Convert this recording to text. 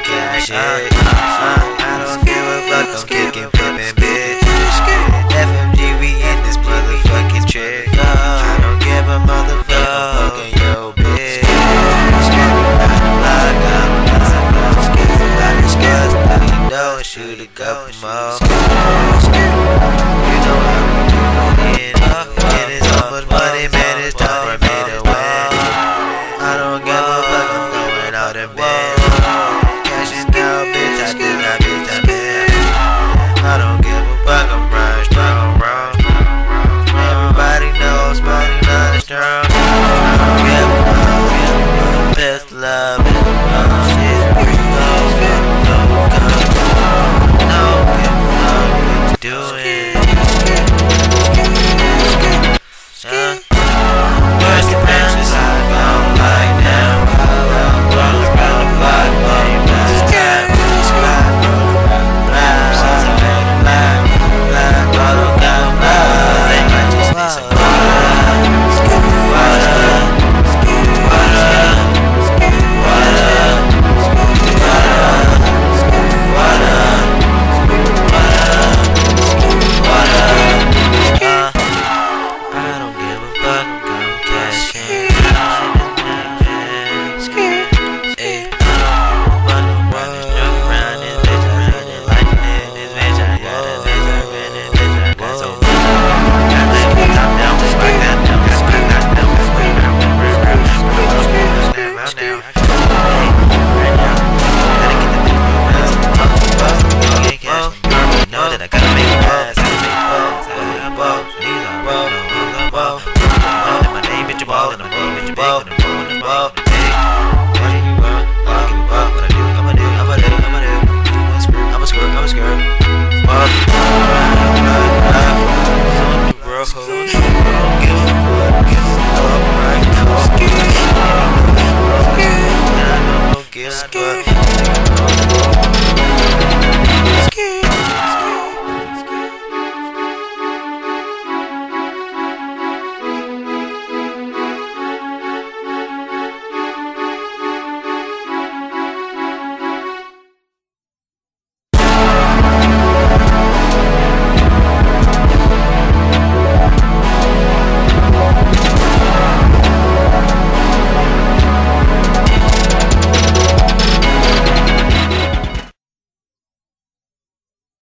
cash shit. I don't give a fuck, I'm kicking, flipping, bitch. FMG, we in this motherfucking trick. I don't give a motherfucker, I'm fucking yo, bitch. And shoot a couple more. You know how we do it. And it's so much money, man, it's time for me to win. I don't give a fuck, I'm throwing out in bed. Cashing out, bitch, I do not bitch, I'm in. I don't give a fuck, I'm running strong, wrong. Everybody knows, money not strong. I don't give a fuck, best love, shit, Skip.